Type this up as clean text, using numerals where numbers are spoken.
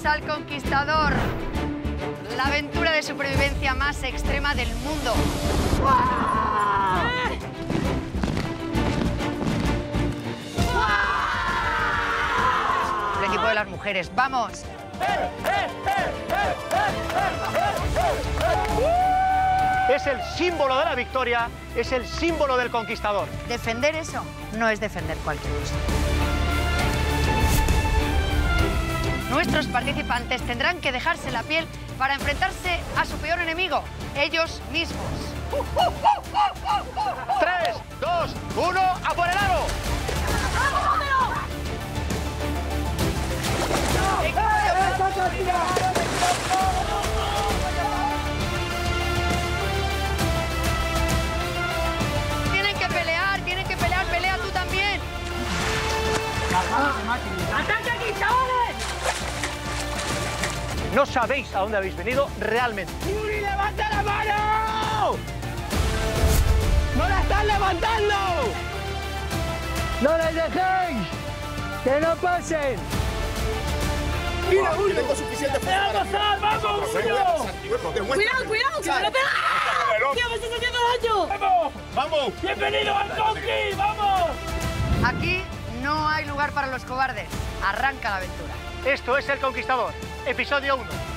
Bienvenidos al Conquistador, la aventura de supervivencia más extrema del mundo. El equipo de las mujeres, ¡vamos! Es el símbolo de la victoria, es el símbolo del conquistador. Defender eso no es defender cualquier cosa. Nuestros participantes tendrán que dejarse la piel para enfrentarse a su peor enemigo, ellos mismos. 3, 2, 1, ¡a por el aro! Tienen que pelear, pelea tú también. ¡Ataque aquí, chavales! No sabéis a dónde habéis venido realmente. ¡Yuri, levanta la mano! ¡No la están levantando! ¡No les dejéis! ¡Que no pasen! ¡Mira, uno! ¡Tengo suficiente fuerza para pasar! ¡Vamos, uno! ¡Cuidado, cuidado! ¡Que me lo pega! ¡Tío, me estás haciendo daño! ¡Vamos! ¡Vamos! ¡Bienvenido al Conqui! ¡Vamos! Aquí no hay lugar para los cobardes. Arranca la aventura. Esto es El Conquistador, episodio 1.